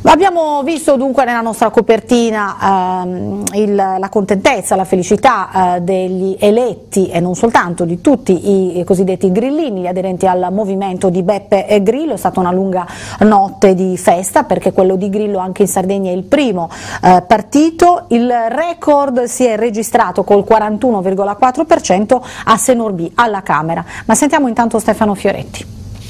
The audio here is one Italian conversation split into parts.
Abbiamo visto dunque nella nostra copertina la contentezza, la felicità degli eletti e non soltanto di tutti i cosiddetti grillini, gli aderenti al movimento di Beppe Grillo. È stata una lunga notte di festa perché quello di Grillo anche in Sardegna è il primo partito. Il record si è registrato col 41,4% a Senorbì alla Camera. Ma sentiamo intanto Stefano Fioretti.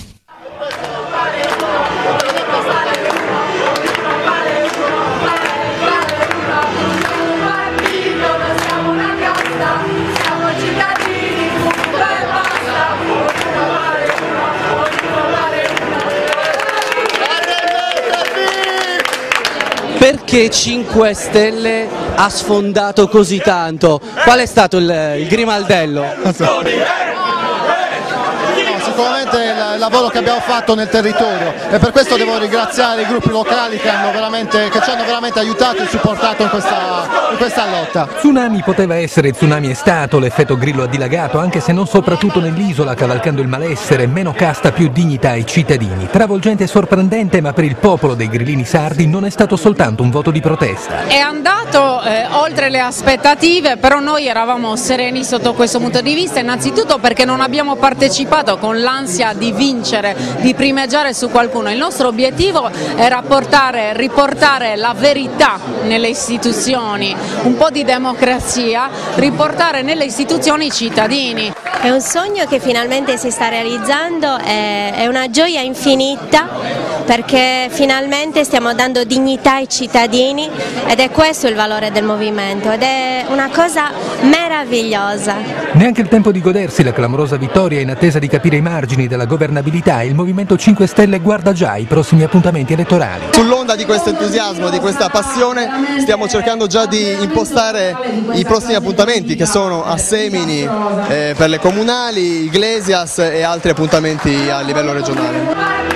Perché 5 Stelle ha sfondato così tanto? Qual è stato il grimaldello? Sicuramente il lavoro che abbiamo fatto nel territorio, e per questo devo ringraziare i gruppi locali che ci hanno veramente aiutato e supportato in questa lotta. Tsunami poteva essere, tsunami è stato, l'effetto Grillo ha dilagato, anche se non soprattutto nell'isola, cavalcando il malessere, meno casta, più dignità ai cittadini. Travolgente e sorprendente, ma per il popolo dei grillini sardi non è stato soltanto un voto di protesta. È andato oltre le aspettative, però noi eravamo sereni sotto questo punto di vista, innanzitutto perché non abbiamo partecipato con l'ansia di vincere, di primeggiare su qualcuno. Il nostro obiettivo era riportare la verità nelle istituzioni, un po' di democrazia, riportare nelle istituzioni i cittadini. È un sogno che finalmente si sta realizzando, è una gioia infinita perché finalmente stiamo dando dignità ai cittadini ed è questo il valore del movimento ed è una cosa meravigliosa. Neanche il tempo di godersi la clamorosa vittoria, in attesa di capire i margini della governabilità, il Movimento 5 Stelle guarda già i prossimi appuntamenti elettorali. Sull'onda di questo entusiasmo, di questa passione, stiamo cercando già di impostare i prossimi appuntamenti che sono a Semini per le comunali, Iglesias e altri appuntamenti a livello regionale.